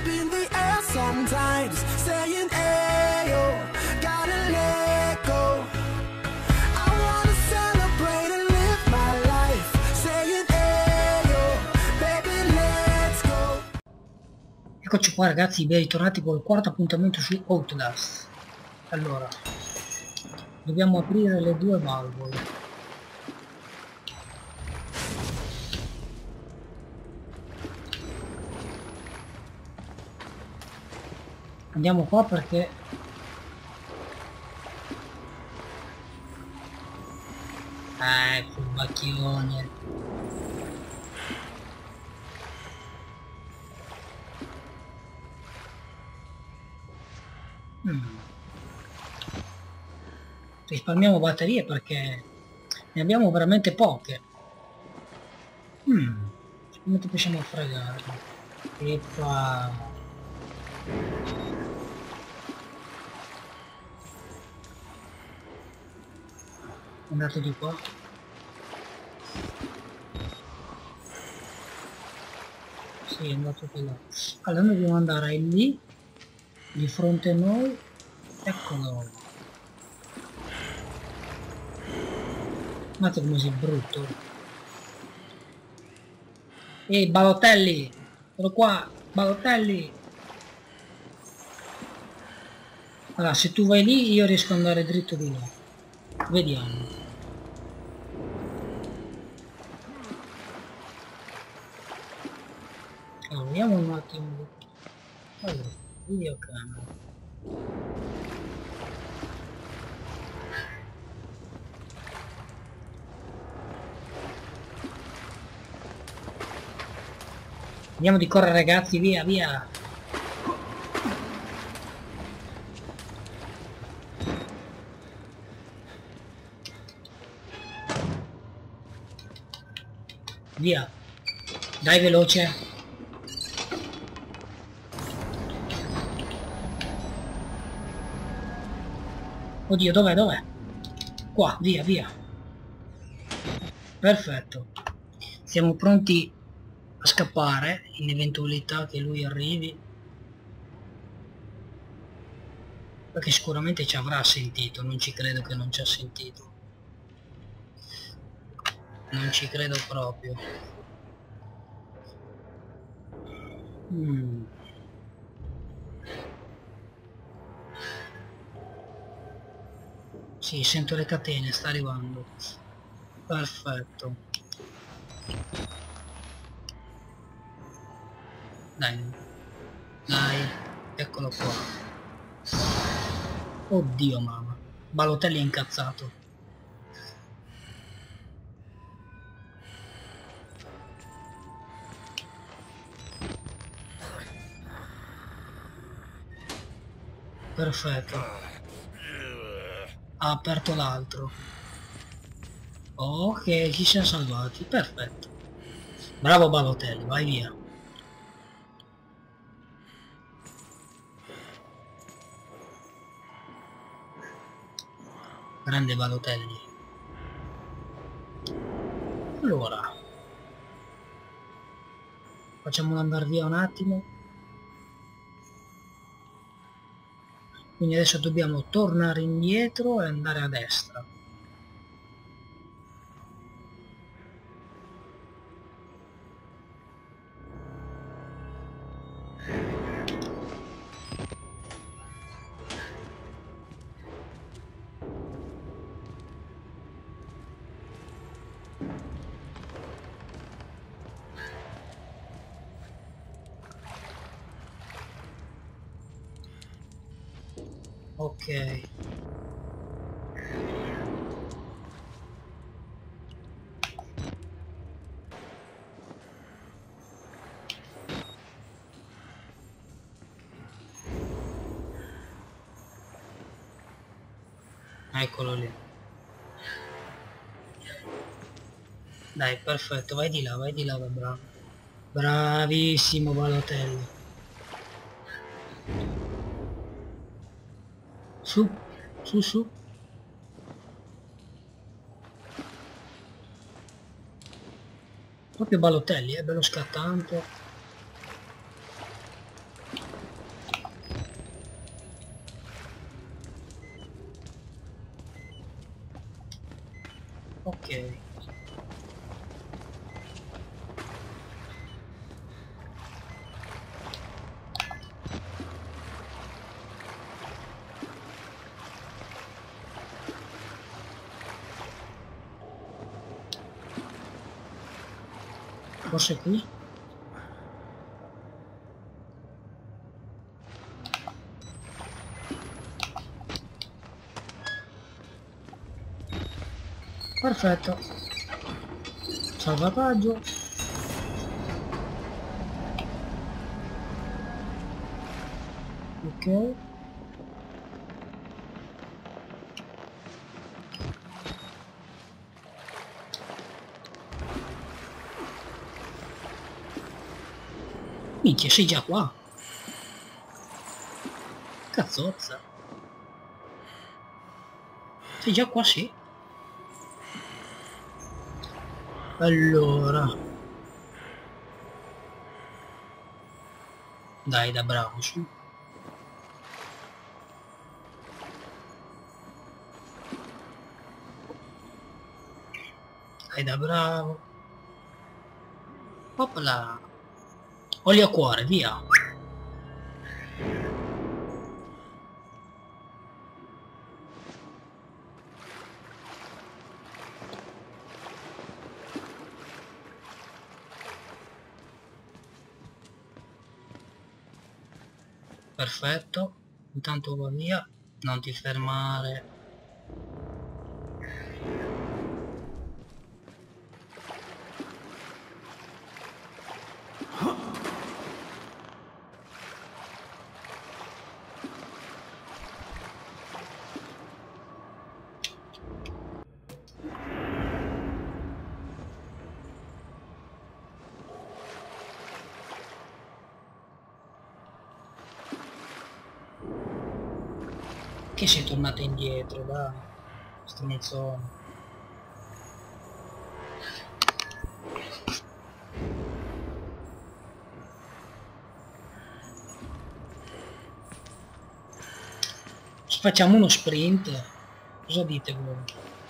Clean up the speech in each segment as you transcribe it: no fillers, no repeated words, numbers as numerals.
up in the air sometimes, saying, ayo, gotta let go. I wanna celebrate and live my life, saying, ayo, baby, let's go. Eccoci qua ragazzi, ben ritornati col quarto appuntamento su Outlast. Allora, dobbiamo aprire le due valvole. Andiamo qua perché furbacchione. Risparmiamo batterie perché ne abbiamo veramente poche. Come ti possiamo fregare? E qua andato di qua. Sì, è andato di là. Allora noi dobbiamo andare lì di fronte a noi. Eccolo. Guardate come sei brutto. Ehi Balotelli, sono qua, Balotelli. Allora, se tu vai lì io riesco ad andare dritto di là. Vediamo. Allora, vediamo un attimo. Allora, videocamera. Andiamo di correre ragazzi, via, via. Via. Dai veloce. Oddio, dov'è, dov'è? Qua, via, via. Perfetto. Siamo pronti a scappare in eventualità che lui arrivi. Perché sicuramente ci avrà sentito, non ci credo che non ci ha sentito. Non ci credo proprio. Sì, sento le catene, sta arrivando. Perfetto. Dai. Dai, eccolo qua. Oddio mamma. Balotelli è incazzato. Perfetto. Ha aperto l'altro. Ok, ci siamo salvati. Perfetto. Bravo Balotelli, vai via. Grande Balotelli. Allora. Facciamolo andare via un attimo. Quindi adesso dobbiamo tornare indietro e andare a destra. Ok. Eccolo lì. Dai, perfetto, vai di là, bravo. Bravissimo Balotelli. Su, su, su. Proprio Balotelli, è bello scattante. Ok. Forse qui? Perfetto. Salvataggio. Ok. Minchia, sei già qua. Cazzozza. Sei già qua, sì. Allora. Dai, da bravo, su. Dai, da bravo. Opla. Olio a cuore, via. Perfetto. Intanto va via. Non ti fermare. Che sei tornata indietro, dai. Stronzone. Ci facciamo uno sprint. Cosa dite voi?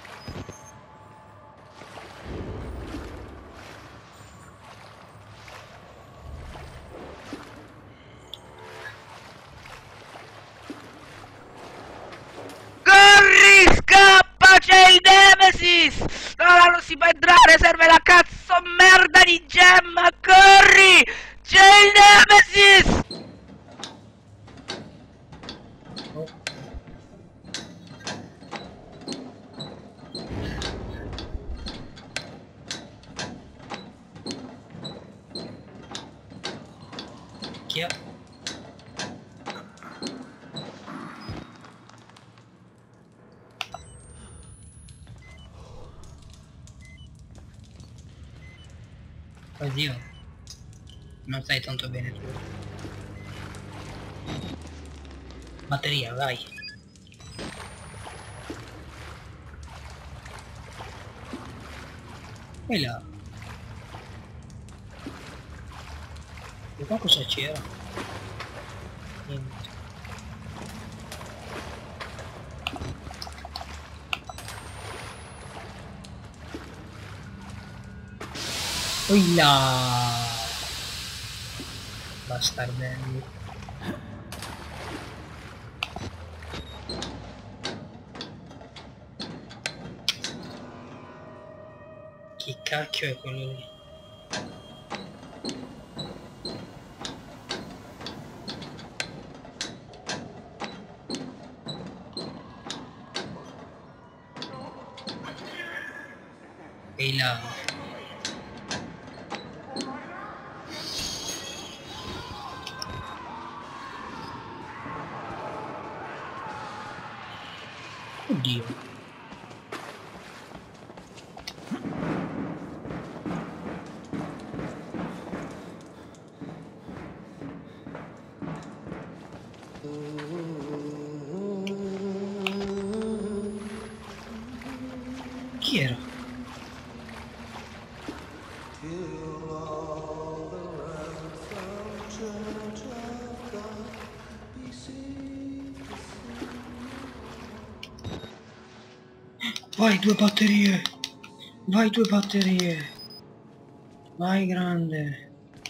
Corri, scappa, c'è il Nemesis! No, non si può entrare, serve la cazzo merda di gemma, corri! C'è il Nemesis! Oh. Chi è? Oddio. Non stai tanto bene tu. Batteria, vai. E là. E qua cosa c'era? Niente. Poi là. Bastardelli. Chi cacchio è quello lì? E là. Oddio. Chi era? Vai, 2 batterie! Vai 2 batterie. Vai grande.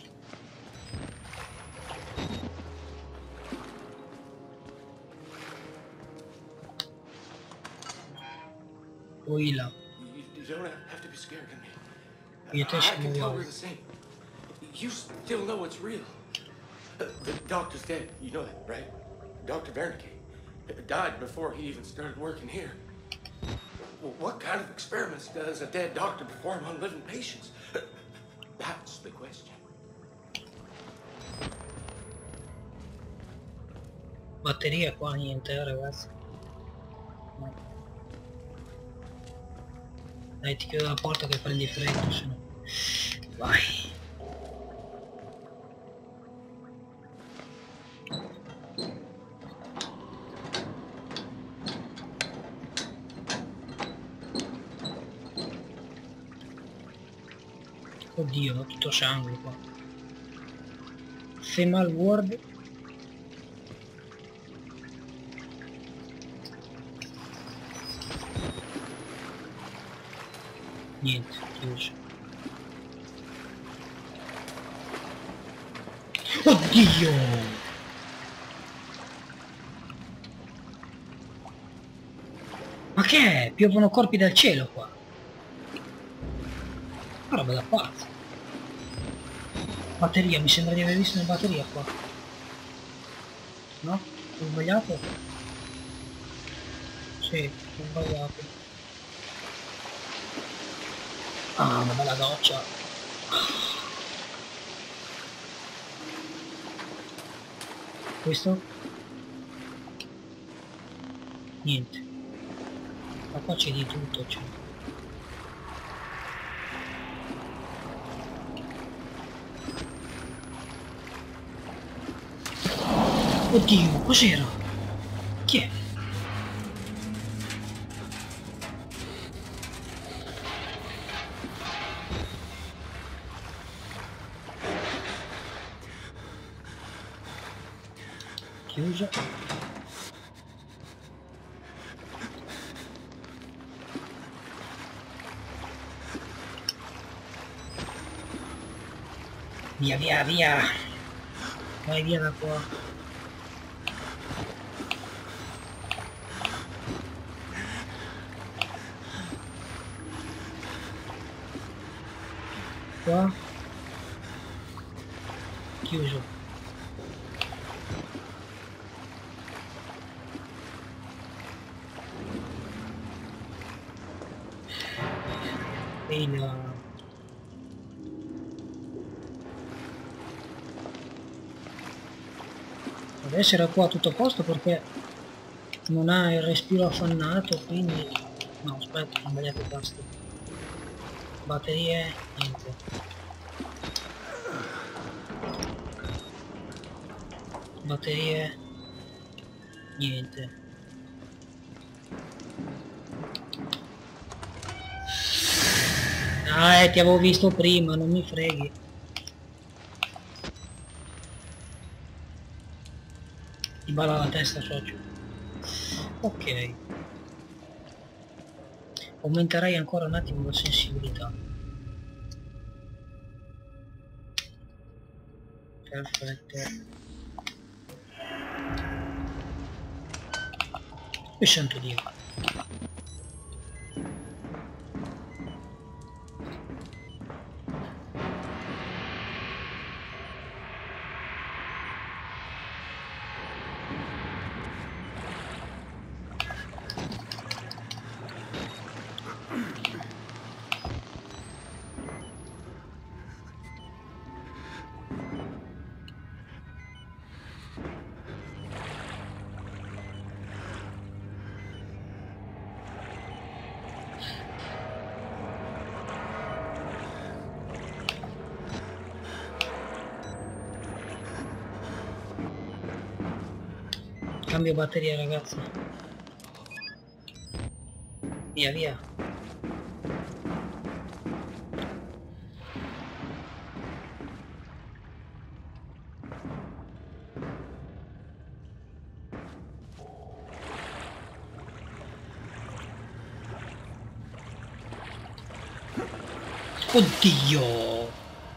Poi là. You don't have to be scared of me. Io te I ci can tell muovo. we're the same. You still know it's real. The doctor's dead. You know that, right? Dr. Wernicke died before he even started working here. Well, what kind of experiments does a dead doctor perform on living patients? That's the question. Batteria qua niente, ragazzi. No. Dai, ti chiudo la porta che prendi freddo, se no. Vai. Oddio, ho tutto sangue qua. Femal Ward. Niente, chiuso. Oddio! Ma che è? Piovono corpi dal cielo qua. Una roba da pazzo. Batteria, mi sembra di aver visto una batteria qua. No? Ho sbagliato? Sì, ho sbagliato. Ah, una bella doccia. Questo? Niente. Ma qua c'è di tutto, c'è. Oddio, cos'era? Chi è? Chiuso. Via, via, via. Vai via da qua. Qua. Chiuso. E il... Adesso era qua tutto a posto perché non ha il respiro affannato, quindi... No, aspetta, ho sbagliato il tasto. Batterie, niente. Batterie, niente. Ah, ti avevo visto prima, non mi freghi. Ti balla la testa, socio. Ok. Aumenterei ancora un attimo la sensibilità. Perfetto. E santo Dio. Cambio batteria, ragazzi. Via, via. Oddio!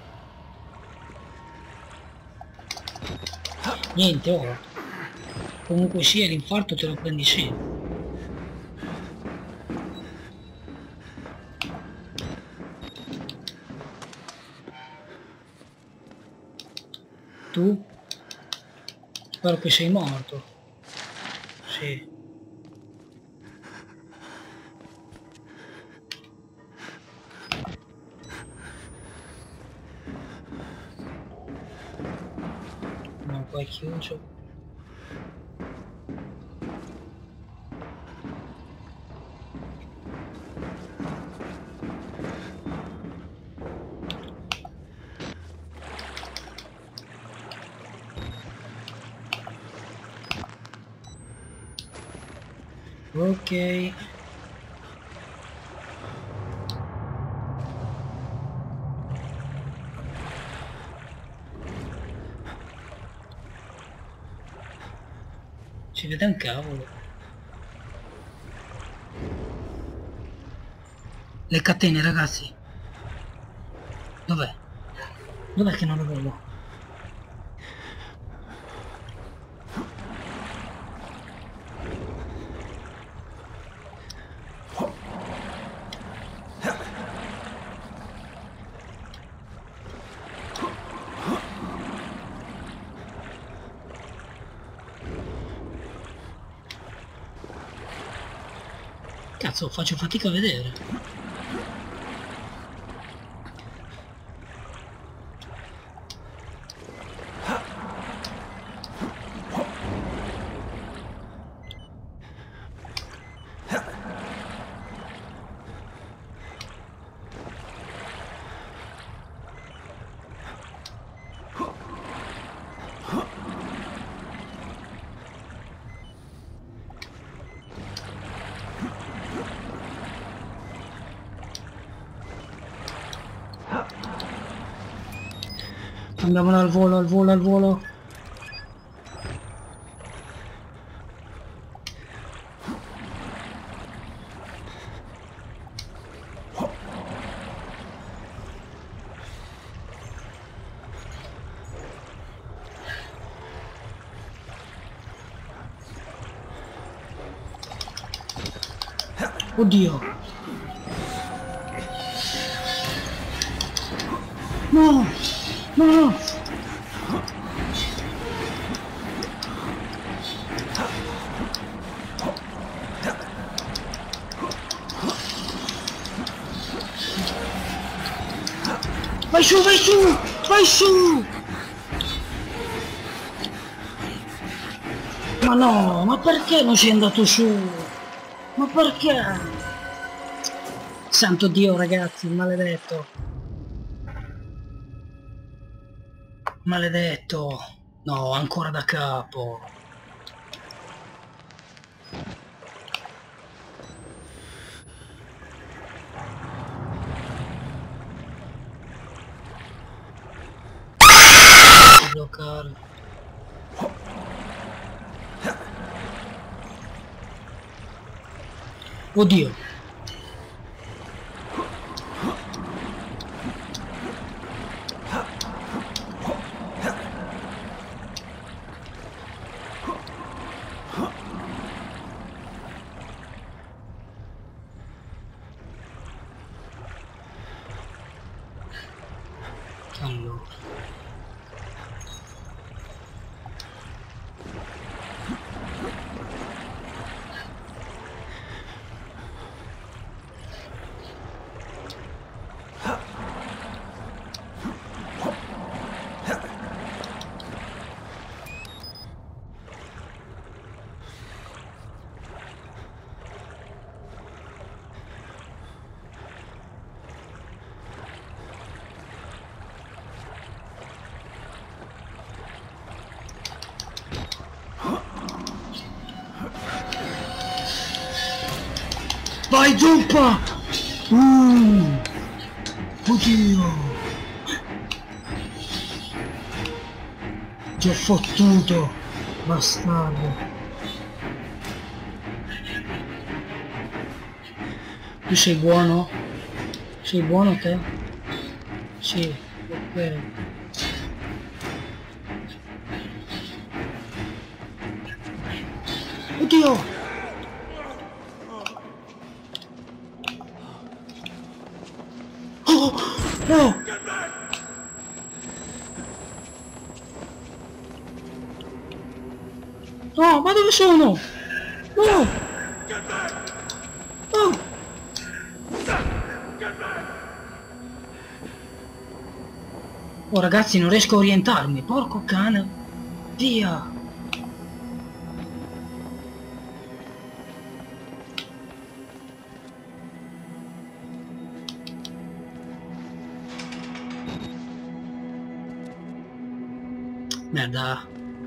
Niente ora. Comunque sia l'infarto te lo prendi sempre. Tu? Spero che sei morto. Sì. No, qua è chiuso. Ok. Ci vede un cavolo. Le catene, ragazzi. Dov'è? Dov'è che non lo vedo? Cazzo, faccio fatica a vedere. Andiamone al volo, al volo, al volo. Oddio. No! No! Vai su, vai su! Vai su! Ma no, ma perché non sei andato su? Ma perché? Santo Dio, ragazzi, maledetto. Maledetto. No, ancora da capo. Bloccare. Oddio. Allora. Vai, zuppa! Oddio! Ti ho fottuto, bastardo! Tu sei buono? Sei buono te? Sì, ok. Oddio! Oh! Oh! No, ma dove sono? No! Oh! Oh ragazzi, non riesco a orientarmi, porco cane! Via! Merda!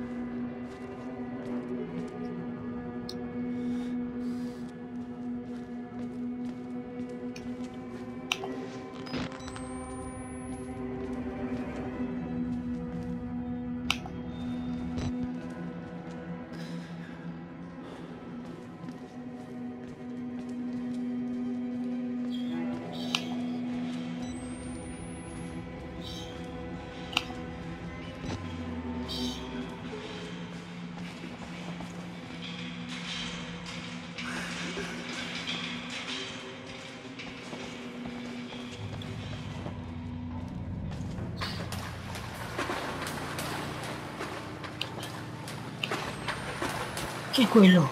Che è quello?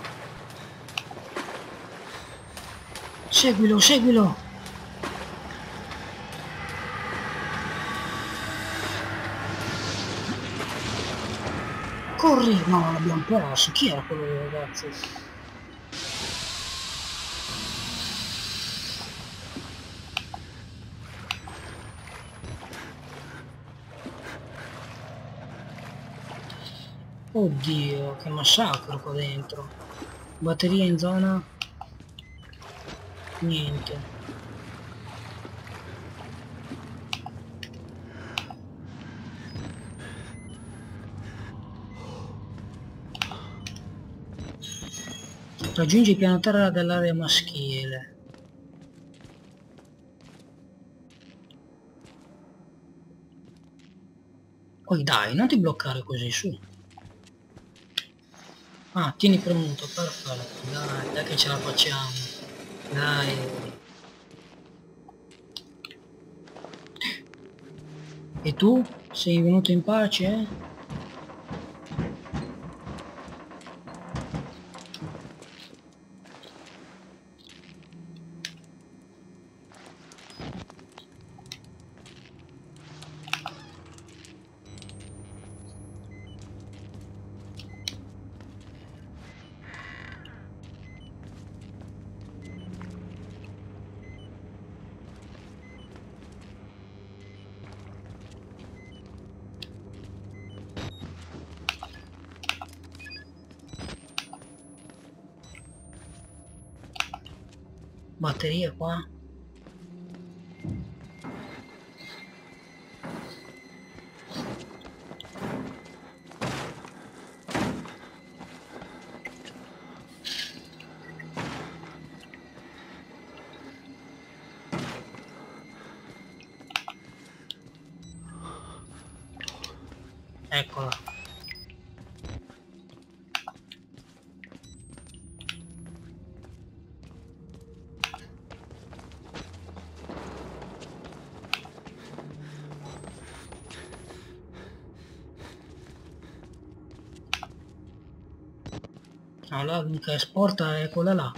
Seguilo, seguilo! Corri! No, l'abbiamo perso. Chi era quello ragazzi? Oddio, che massacro qua dentro. Batteria in zona? Niente. Raggiungi il piano terra dell'area maschile. Poi dai, non ti bloccare così, su. Ah, tieni premuto, perfetto, dai che ce la facciamo. Dai. E tu? Sei venuto in pace? Batteria qua. Eccola. Allora l'unica esporta è quella là.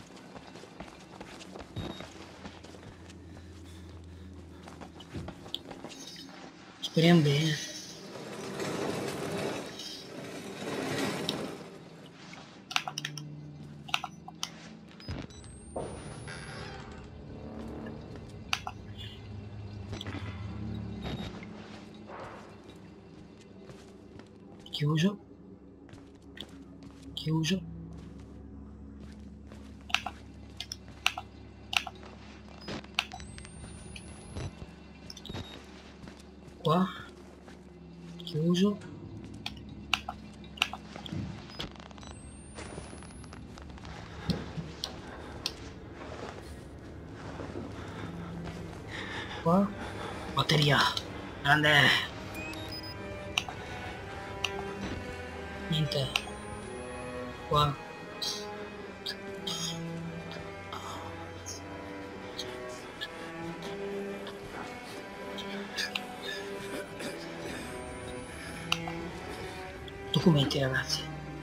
Speriamo bene. Chiuso. Chiuso. Qua. Chiuso. Qua. Batteria. Grande. Niente. Qua. Documenti, ragazzi.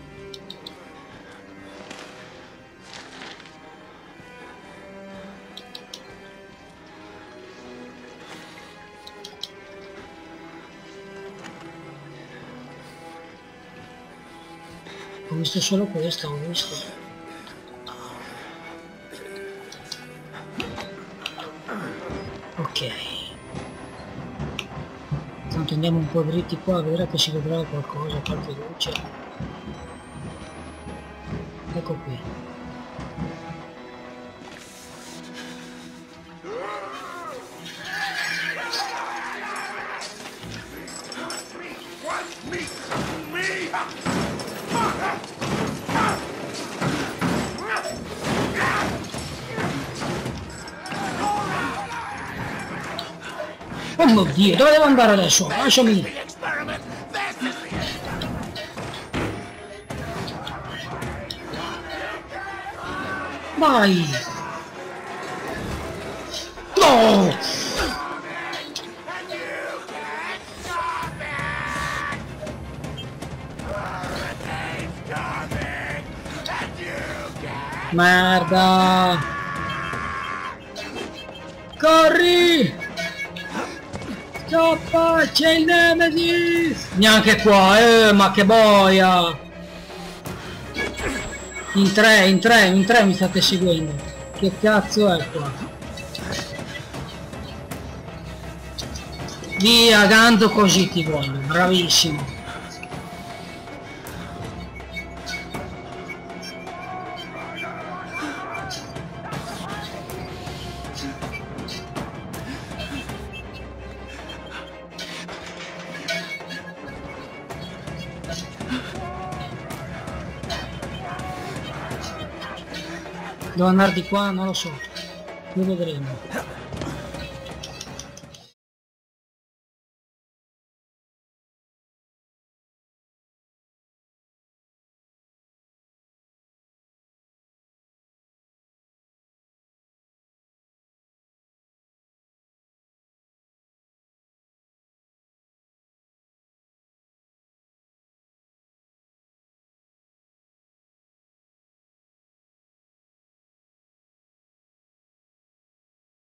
Ho visto solo questo, ho visto. Ok. Tanto andiamo un po' dritti qua a vedere che si vedrà qualcosa, qualche luce. Ecco qui. Oh mio Dio, dove devo andare adesso? Lasciami! Vai! No! Merda! Corri! Scappa! C'è il Nemesis! Neanche qua, ma che boia! In tre mi state seguendo. Che cazzo è qua? Via, tanto così ti voglio, bravissimo. Devo andare di qua, non lo so. Lo vedremo.